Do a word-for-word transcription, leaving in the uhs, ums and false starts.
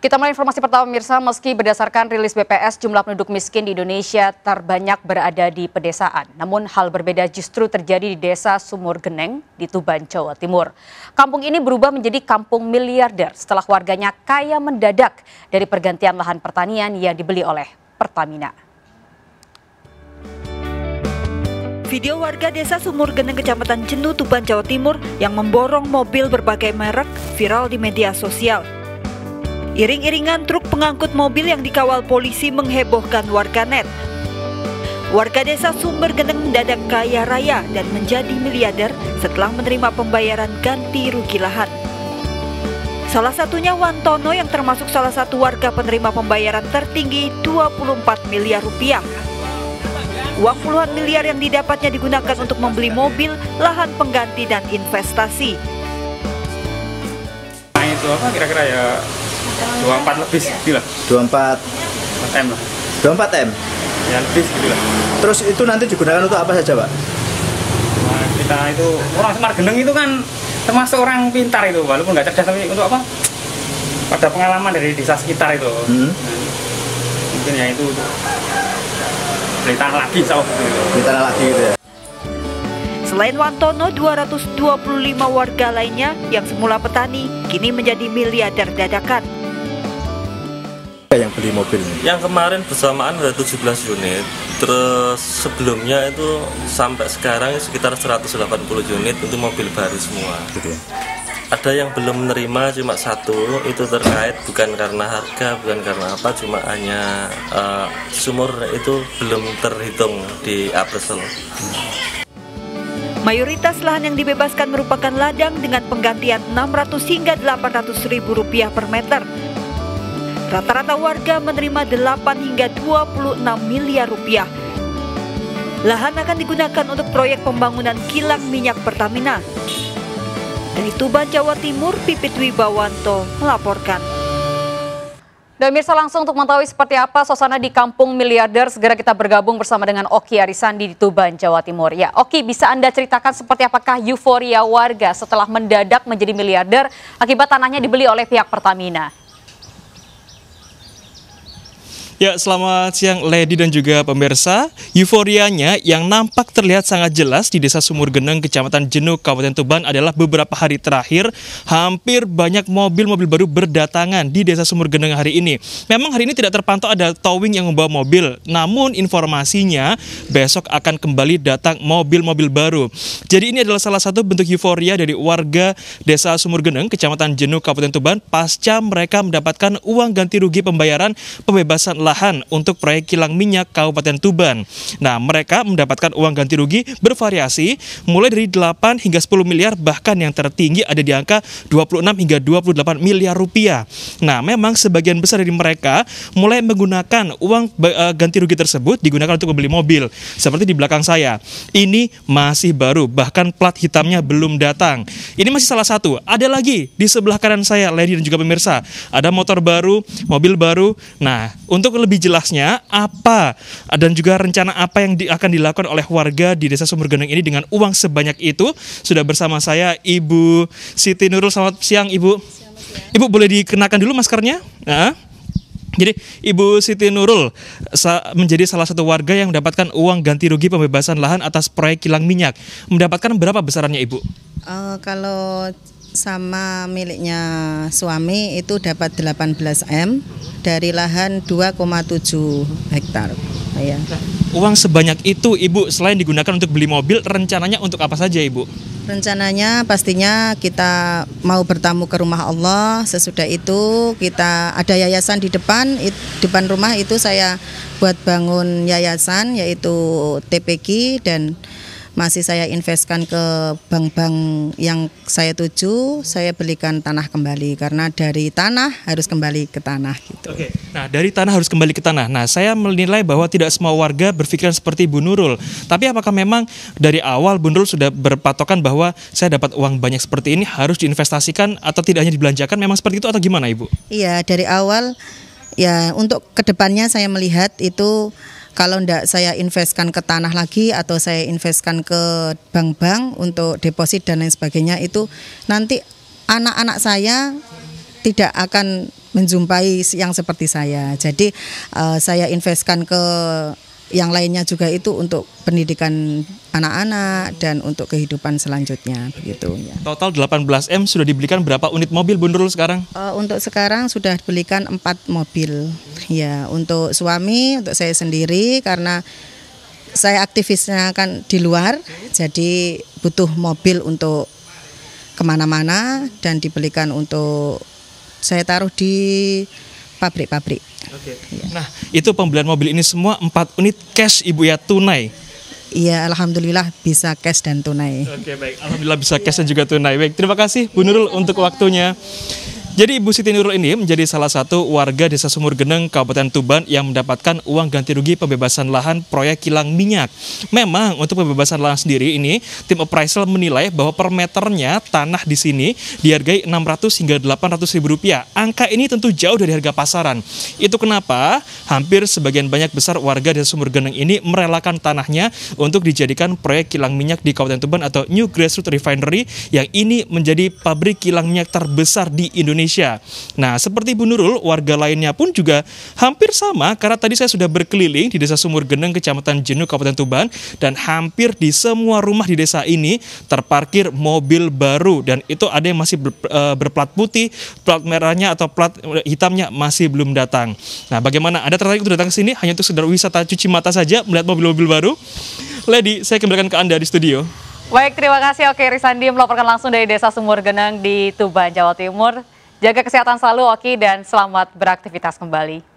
Kita mulai informasi pertama pemirsa, meski berdasarkan rilis B P S jumlah penduduk miskin di Indonesia terbanyak berada di pedesaan. Namun hal berbeda justru terjadi di desa Sumur Geneng di Tuban, Jawa Timur. Kampung ini berubah menjadi kampung miliarder setelah warganya kaya mendadak dari pergantian lahan pertanian yang dibeli oleh Pertamina. Video warga desa Sumur Geneng Kecamatan Jenu, Tuban, Jawa Timur yang memborong mobil berbagai merek viral di media sosial. Iring-iringan truk pengangkut mobil yang dikawal polisi menghebohkan warganet. Warga desa Sumur Geneng mendadak kaya raya dan menjadi miliarder setelah menerima pembayaran ganti rugi lahan. Salah satunya Wantono yang termasuk salah satu warga penerima pembayaran tertinggi dua puluh empat miliar rupiah. Uang puluhan miliar yang didapatnya digunakan untuk membeli mobil, lahan pengganti, dan investasi. Nah itu apa kira-kira ya dua puluh empat lebih gitu lah. dua puluh empat M lah. dua puluh empat M? Ya lebih gitu lah. Terus itu nanti digunakan untuk apa saja, Pak? Nah, kita itu, orang Sumur Geneng itu kan termasuk orang pintar itu, walaupun nggak cerdas, tapi untuk apa? Pada pengalaman dari desa sekitar itu. Hmm. Nah, mungkin ya itu beli tanah lagi, sawah gitu. Beli tanah lagi gitu ya. Selain Wantono, dua ratus dua puluh lima warga lainnya yang semula petani kini menjadi miliarder dadakan. Yang beli mobil ini? Yang kemarin bersamaan ada tujuh belas unit, terus sebelumnya itu sampai sekarang sekitar seratus delapan puluh unit untuk mobil baru semua. Gitu. Ada yang belum menerima cuma satu, itu terkait bukan karena harga, bukan karena apa, cuma hanya uh, sumur itu belum terhitung di appraisal. Mayoritas lahan yang dibebaskan merupakan ladang dengan penggantian enam ratus hingga delapan ratus ribu rupiah per meter. Rata-rata warga menerima delapan hingga dua puluh enam miliar rupiah. Lahan akan digunakan untuk proyek pembangunan kilang minyak Pertamina. Dari Tuban, Jawa Timur, Pipit Wibawanto melaporkan. Dan pemirsa, langsung untuk mengetahui seperti apa suasana di kampung miliarder, segera kita bergabung bersama dengan Oki Arisandi di Tuban, Jawa Timur. Ya, Oki, bisa Anda ceritakan seperti apakah euforia warga setelah mendadak menjadi miliarder akibat tanahnya dibeli oleh pihak Pertamina? Ya, selamat siang Lady dan juga pemirsa. Euforianya yang nampak terlihat sangat jelas di desa Sumur Geneng, Kecamatan Jenu, Kabupaten Tuban adalah beberapa hari terakhir hampir banyak mobil-mobil baru berdatangan di desa Sumur Geneng hari ini. Memang hari ini tidak terpantau ada towing yang membawa mobil, namun informasinya besok akan kembali datang mobil-mobil baru. Jadi ini adalah salah satu bentuk euforia dari warga desa Sumur Geneng, Kecamatan Jenu, Kabupaten Tuban pasca mereka mendapatkan uang ganti rugi pembayaran pembebasan lahan untuk proyek kilang minyak Kabupaten Tuban. Nah, mereka mendapatkan uang ganti rugi bervariasi mulai dari delapan hingga sepuluh miliar, bahkan yang tertinggi ada di angka dua puluh enam hingga dua puluh delapan miliar rupiah. Nah, memang sebagian besar dari mereka mulai menggunakan uang ganti rugi tersebut digunakan untuk membeli mobil. Seperti di belakang saya. Ini masih baru, bahkan plat hitamnya belum datang. Ini masih salah satu. Ada lagi di sebelah kanan saya, Lady dan juga pemirsa. Ada motor baru, mobil baru. Nah, untuk lebih jelasnya apa dan juga rencana apa yang di, akan dilakukan oleh warga di desa Sumur Geneng ini dengan uang sebanyak itu, sudah bersama saya Ibu Siti Nurul. Selamat siang, Ibu. Siang. Ibu boleh dikenakan dulu maskernya. Nah, jadi Ibu Siti Nurul sa menjadi salah satu warga yang mendapatkan uang ganti rugi pembebasan lahan atas proyek kilang minyak. Mendapatkan berapa besarannya, Ibu? Uh, kalau sama miliknya suami itu dapat delapan belas M dari lahan dua koma tujuh hektar. Ya. Uang sebanyak itu, Ibu, selain digunakan untuk beli mobil, rencananya untuk apa saja, Ibu? Rencananya pastinya kita mau bertamu ke rumah Allah. Sesudah itu kita ada yayasan di depan, it, depan rumah itu saya buat bangun yayasan yaitu T P Q, dan masih saya investkan ke bank-bank yang saya tuju. Saya belikan tanah kembali karena dari tanah harus kembali ke tanah gitu. Oke. Nah, dari tanah harus kembali ke tanah. Nah, saya menilai bahwa tidak semua warga berpikiran seperti Bu Nurul. Tapi apakah memang dari awal Bu Nurul sudah berpatokan bahwa saya dapat uang banyak seperti ini harus diinvestasikan atau tidak hanya dibelanjakan, memang seperti itu atau gimana, Ibu? Iya, dari awal ya untuk kedepannya saya melihat itu kalau tidak saya investkan ke tanah lagi atau saya investkan ke bank-bank untuk deposit dan lain sebagainya, itu nanti anak-anak saya tidak akan menjumpai yang seperti saya. Jadi uh, saya investkan ke yang lainnya juga itu untuk pendidikan anak-anak dan untuk kehidupan selanjutnya begitu ya. Total delapan belas M sudah dibelikan berapa unit mobil Bu Nurul sekarang? Uh, untuk sekarang sudah dibelikan empat mobil ya, untuk suami, untuk saya sendiri karena saya aktivisnya kan di luar, jadi butuh mobil untuk kemana-mana dan dibelikan untuk saya taruh di pabrik-pabrik. Oke. Nah, itu pembelian mobil ini semua empat unit cash Ibu ya, tunai? Iya, alhamdulillah bisa cash dan tunai. Oke, baik. Alhamdulillah bisa cash dan juga tunai. Baik, terima kasih Bu Nurul untuk waktunya. Jadi Ibu Siti Nurul ini menjadi salah satu warga Desa Sumur Geneng, Kabupaten Tuban yang mendapatkan uang ganti rugi pembebasan lahan proyek kilang minyak. Memang untuk pembebasan lahan sendiri ini, tim appraisal menilai bahwa per meternya tanah di sini dihargai enam ratus hingga delapan ratus ribu rupiah. Angka ini tentu jauh dari harga pasaran. Itu kenapa hampir sebagian banyak besar warga Desa Sumur Geneng ini merelakan tanahnya untuk dijadikan proyek kilang minyak di Kabupaten Tuban atau New Grassroots Refinery yang ini menjadi pabrik kilang minyak terbesar di Indonesia. Nah, seperti Bu Nurul, warga lainnya pun juga hampir sama karena tadi saya sudah berkeliling di Desa Sumur Geneng, Kecamatan Jenuh, Kabupaten Tuban, dan hampir di semua rumah di desa ini terparkir mobil baru dan itu ada yang masih ber, uh, berplat putih, plat merahnya atau plat hitamnya masih belum datang. Nah, bagaimana? Ada tertarik untuk datang ke sini hanya untuk sekedar wisata cuci mata saja melihat mobil-mobil baru? Lady, saya kembalikan ke Anda di studio. Baik, terima kasih Oki Risandi melaporkan langsung dari Desa Sumur Geneng di Tuban, Jawa Timur. Jaga kesehatan selalu Oki dan selamat beraktivitas kembali.